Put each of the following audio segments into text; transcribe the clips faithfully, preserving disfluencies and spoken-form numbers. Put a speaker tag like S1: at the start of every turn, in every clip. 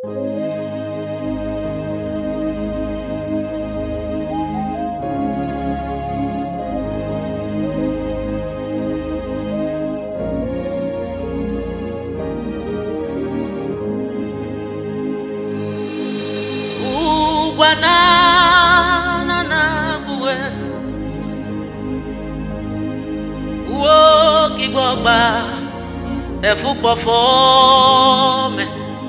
S1: Wana na na buwe wo ki gbogba efupo fome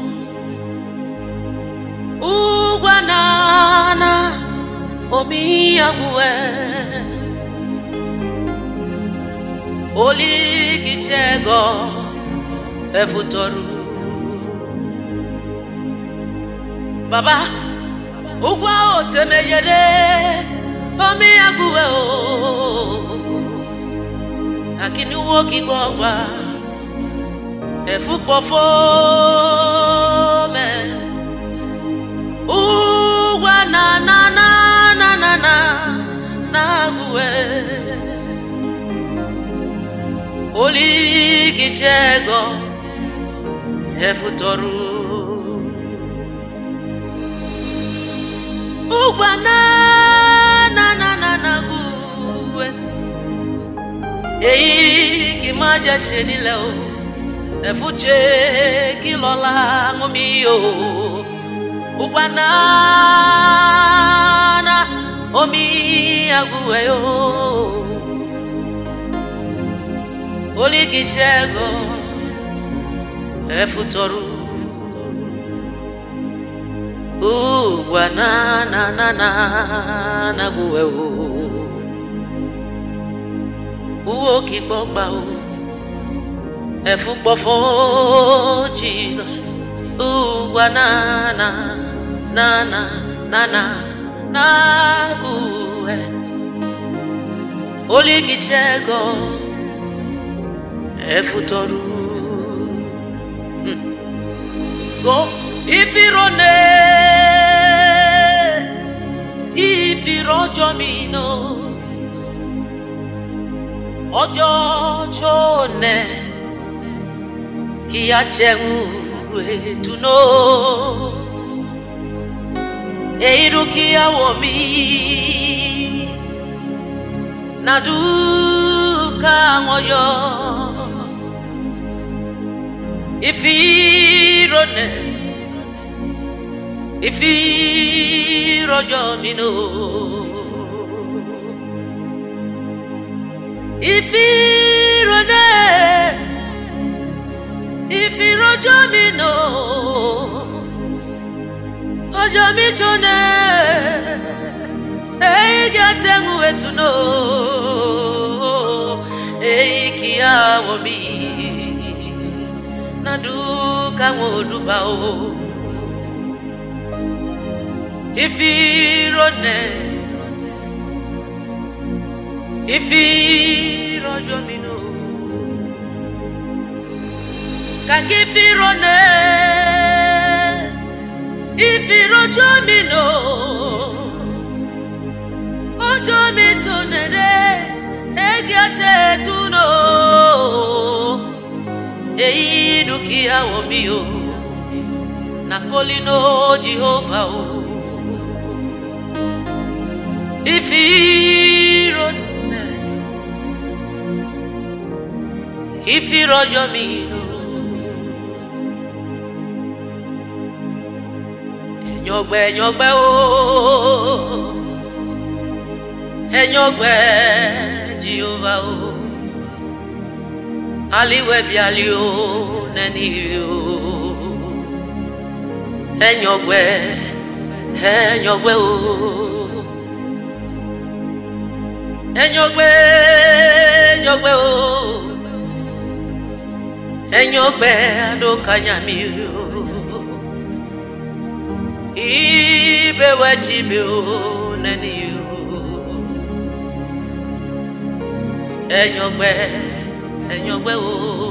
S1: ugwana na omi abuwe oli ki chego efutoru baba Ugwa o temeyele omi aguwe o akini wo ki gbogba efupo fome ugwa na na na na na na na aguwe oli ki chego efutoru Ugwana na na na na guwe Eyi ki maja shenile o Efuche ki lola ngomi o Ugwana na omi aguwe o Oli ki shego Efutoru Ugwana na na na na guwe o Uo ki gbogba o Efupo fo Jesus Ugwana na na na na na na guwe Oli ki chego Efutoru mm. Go Ifirone Ifiro mino Ojo chone Kiachewu etuno Eirukia womi Naduka ngoyo Ifirone Ifiro mino Ifiro ne Ifiro mino Ojo mi chone Ei gatengu etuno Ei kia womi Naduka ngolubao Ifirone Ifiro jomino Kakifirone Ifiro jomino Ojo mitonere Egiate tuno Eidukia womio Nakolino Jehovah o Ifiro Ifiro jomino Enyogbe enyogbe o Enyogbe Jehovah o Aliwe biali o neni o Enyogbe Enyogbe o Enyogbe, enyogbe o Enyogbe adokanyami o Ibe wachibe o nani o Enyogbe, enyogbe o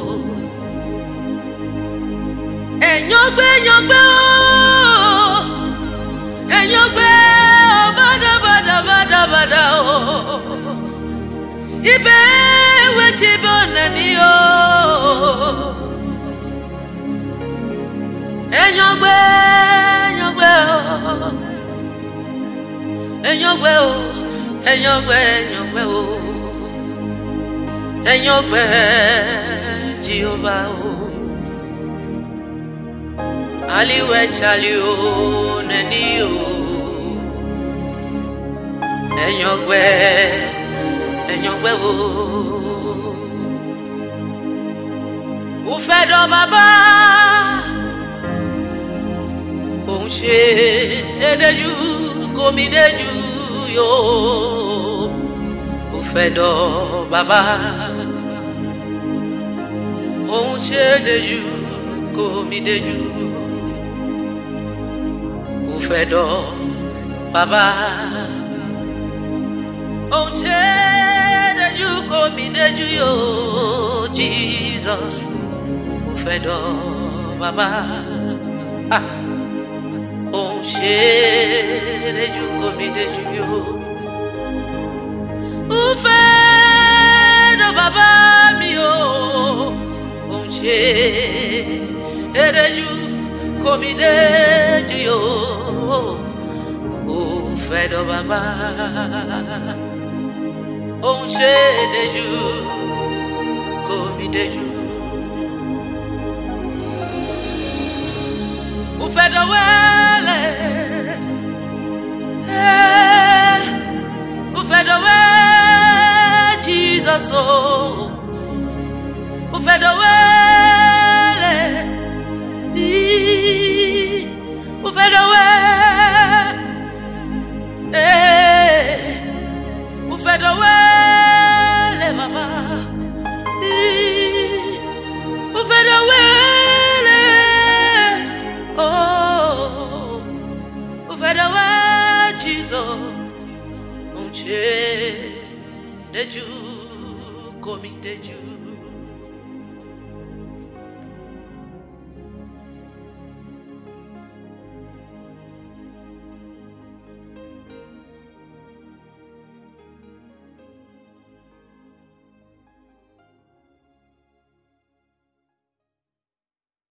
S1: Enyogbe, enyogbe o Enyogbe bada bada bada bada o Ibe wachibe nani o Enyogbe Enyogbe o, enyogbe, enyogbe o, enyogbe Jehovah o. Aliwe chali o, neni o. Enyogbe, enyogbe o. Ufedo baba, onse edeju komideju yo. Ufedo baba, onse edeju komideju. Ufedo baba, onse edeju komideju yo. Jesus. Ufedo baba, ah, oh chere juko mi de juyo. Ufedo baba mi o, oh chere juko mi de juyo. Ufedo baba, oh chere juko mi de juyo. Ufedo wele, eh, ufedo we Jesus oh, ufedo wele, ufedo we, eh, ufedo wele mama, ufedo wele. Oh, ufedo we Jesus, unche deju komi deju.